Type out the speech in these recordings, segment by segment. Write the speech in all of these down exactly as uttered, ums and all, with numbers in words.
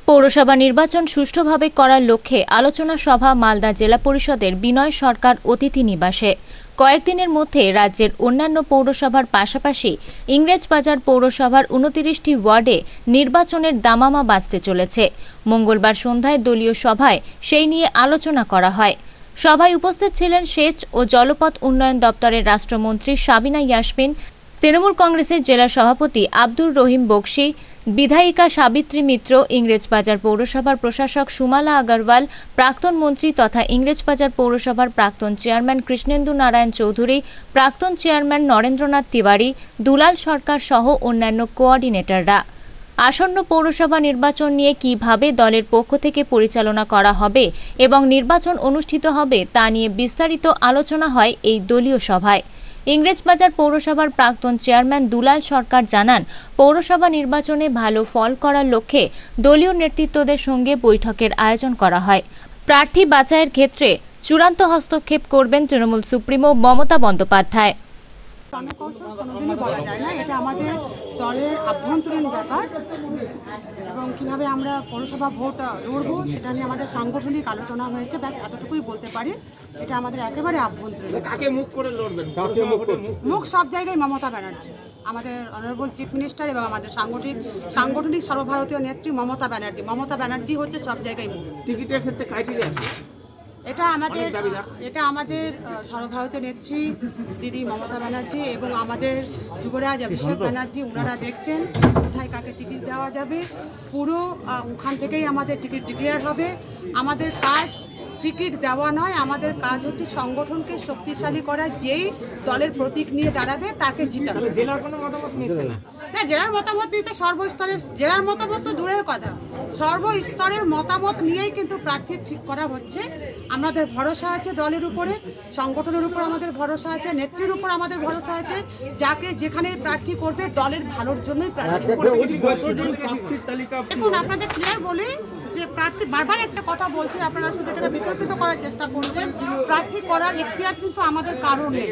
পৌরসভা নির্বাচন সুষ্ঠুভাবে করার লক্ষ্যে আলোচনা সভা মালদা জেলা পরিষদের বিনয় সরকার অতিথি নিবাসে। কয়েকদিনের মধ্যে রাজ্যের অন্যান্য পৌরসভার পাশাপাশি ইংরেজবাজার পৌরসভার উনত্রিশটি ওয়ার্ডে নির্বাচনের দামামা বাজতে চলেছে। মঙ্গলবার সন্ধ্যায় দলীয় সভায় সেই নিয়ে আলোচনা করা হয়। সভায় উপস্থিত ছিলেন সেচ ও জলপথ উন্নয়ন দপ্তরের রাষ্ট্রমন্ত্রী সাবিনা ইয়াসমিন, তৃণমূল কংগ্রেসের জেলা সভাপতি আব্দুর রহিম বক্সি, বিধায়িকা সাবিত্রী মিত্র, ইংরেজবাজার পৌরসভার প্রশাসক সুমালা আগরওয়াল, প্রাক্তন মন্ত্রী তথা ইংরেজবাজার পৌরসভার প্রাক্তন চেয়ারম্যান কৃষ্ণেন্দু নারায়ণ চৌধুরী, প্রাক্তন চেয়ারম্যান নরেন্দ্রনাথ তিওয়ারি, দুলাল সরকার সহ অন্যান্য কোঅর্ডিনেটররা। আসন্ন পৌরসভা নির্বাচন নিয়ে কিভাবে দলের পক্ষ থেকে পরিচালনা করা হবে এবং নির্বাচন অনুষ্ঠিত হবে তা নিয়ে বিস্তারিত আলোচনা হয় এই দলীয় সভায়। ইংরেজবাজার পৌরসভার প্রাক্তন চেয়ারম্যান দুলাল সরকার জানান, পৌরসভা নির্বাচনে ভালো ফল করার লক্ষ্যে দলীয় নেতৃত্বদের সঙ্গে বৈঠকের আয়োজন করা হয়। প্রার্থী বাছাইয়ের ক্ষেত্রে চূড়ান্ত হস্তক্ষেপ করবেন তৃণমূল সুপ্রিমো মমতা বন্দ্যোপাধ্যায়। কোনোদিনই বলা যায় না, এটা আমাদের দলের আভ্যন্তরীণ ব্যাপার এবং কিভাবে আমরা পৌরসভা ভোট লড়বো সেটা নিয়ে আমাদের সাংগঠনিক আলোচনা হয়েছে। ব্যাস এতটুকুই বলতে পারি, এটা আমাদের একেবারে আভ্যন্তরীণ। কাকে মুখ করে লড়বেন? মুখ সব জায়গায় মমতা ব্যানার্জি, আমাদের অনারেবল চিফ মিনিস্টার এবং আমাদের সাংগঠনিক সাংগঠনিক সর্বভারতীয় নেত্রী মমতা ব্যানার্জি। মমতা ব্যানার্জি হচ্ছে সব জায়গায় মুখ। টিকিটের ক্ষেত্রে ক্রাইটেরিয়া আছে? এটা আমাদের এটা আমাদের সর্বভারতীয় নেত্রী দিদি মমতা ব্যানার্জি এবং আমাদের যুবরাজ অভিষেক ব্যানার্জি, ওনারা দেখছেন কোথায় কাকে টিকিট দেওয়া যাবে। পুরো ওখান থেকেই আমাদের টিকিট ডিক্লেয়ার হবে। আমাদের কাজ টিকিট দেওয়া নয়, আমাদের কাজ হচ্ছে সংগঠনকে শক্তিশালী করা। যেই দলের প্রতীক নিয়ে দাঁড়াবে তাকে জিতানো। জেলার কোনো মতামত নিচ্ছে না? না, জেলার মতামত নিচ্ছে সর্বস্তরের। জেলার মতামত তো দূরের কথা, সর্বস্তরের মতামত নিয়েই কিন্তু প্রার্থী ঠিক করা হচ্ছে। আমাদের ভরসা আছে দলের উপরে, সংগঠনের উপর আমাদের ভরসা আছে, নেত্রীর উপর আমাদের ভরসা আছে। যাকে যেখানে প্রার্থী করবে দলের ভালোর জন্যই প্রার্থী। দেখুন, আপনাদের ক্লিয়ার বলি যে প্রার্থী, বারবার একটা কথা বলছি, আপনারা শুধু এটা বিতর্কিত করার চেষ্টা করছেন। প্রার্থী করার এখতিয়ার কিন্তু আমাদের কারণ নেই।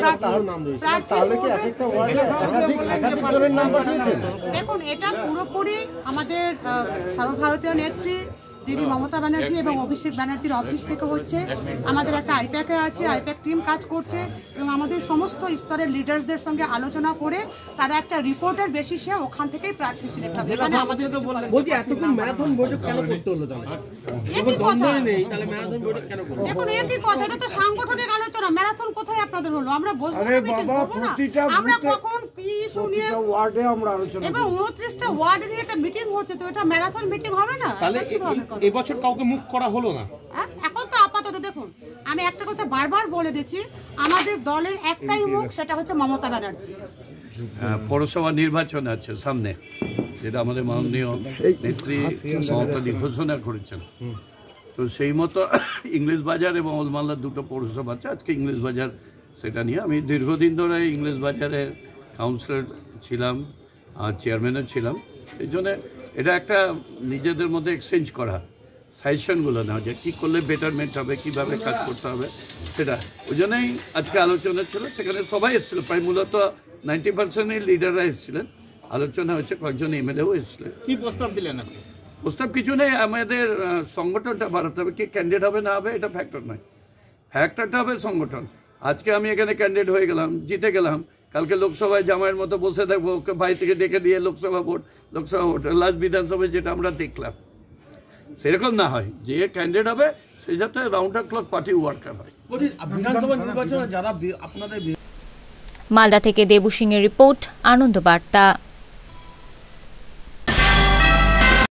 দেখুন, এটা পুরোপুরি আমাদের সর্বভারতীয় নেত্রী দিদি মমতা ব্যানার্জি এবং অভিষেক ব্যানার্জির অফিস থেকে হচ্ছে। আমাদের একটা আইপ্যাকে আছে, আইপ্যাক টিম কাজ করছে এবং আমাদের সমস্ত স্তরের লিডার্সদের সঙ্গে আলোচনা করে তারা একটা রিপোর্টের বেসিসে ওখান থেকেই প্রার্থী সিলেক্ট হবে। এখানে আমাদের তো বলছি এতক্ষণ ম্যারাথন বৈঠক কেন করতে হলো তাহলে? একই কথা নেই, তাহলে ম্যারাথন বৈঠক কেন করতে? দেখুন, একই কথা, এটা তো সাংগঠনিক আলোচনা। ম্যারাথন কোথায় আপনাদের হলো? আমরা বসবো মিটিং করব না? আমরা কখন কি ইস্যু নিয়ে ওয়ার্ডে আমরা আলোচনা এবং উনত্রিশটা ওয়ার্ড নিয়ে একটা মিটিং হচ্ছে, তো এটা ম্যারাথন মিটিং হবে না? তাহলে এবছর কাউকে মুখ করা হলো না? এখন তো আপাতত দেখুন, আমি একটা কথা বারবার বলে দিচ্ছি, আমাদের দলের একটাই মুখ, সেটা হচ্ছে মমতা ব্যানার্জি। পৌরসভা নির্বাচন আছে সামনে, যেটা আমাদের মাননীয় নেত্রী মমতা ঘোষণা করেছেন। তো সেই মতো ইংরেজবাজার এবং ওলমালদার দুটো পৌরসভা আছে। আজকে ইংরেজবাজার, সেটা নিয়ে আমি দীর্ঘদিন ধরে ইংরেজবাজারের কাউন্সিলর ছিলাম আর চেয়ারম্যানও ছিলাম। এই জন্য এটা একটা নিজেদের মধ্যে এক্সচেঞ্জ করা, সাজেশনগুলো নেওয়া, যে কী করলে বেটারমেন্ট হবে, কীভাবে কাজ করতে হবে, সেটা ওই জন্যই আজকে আলোচনা ছিল। সেখানে সবাই এসেছিল, প্রায় মূলত নাইনটি পার্সেন্টই লিডাররা এসেছিলেন। আলোচনা হয়েছে, কয়েকজন এমএলএও এসেছিলেন। কী প্রস্তাব দিলেন আপনি? প্রস্তাব কিছু নেই, আমাদের সংগঠনটা বাড়াতে হবে। কি ক্যান্ডিডেট হবে না হবে এটা ফ্যাক্টর নয়, ফ্যাক্টরটা হবে সংগঠন। আজকে আমি এখানে ক্যান্ডিডেট হয়ে গেলাম, জিতে গেলাম, কালকে লোকসভায় জামাইয়ের মতো বসে থাকবো, ওকে বাড়ি থেকে ডেকে দিয়ে Lok Sabha vote Lok Sabha vote last বিধানসভায় যেটা আমরা দেখলাম, সেরকম না হয়। যে ক্যান্ডিডেট হবে সেই যাতে round the clock party worker হয়। বিধানসভা নির্বাচনে যারা আপনাদের। মালদা থেকে দেবু সিং এর রিপোর্ট, আনন্দবার্তা।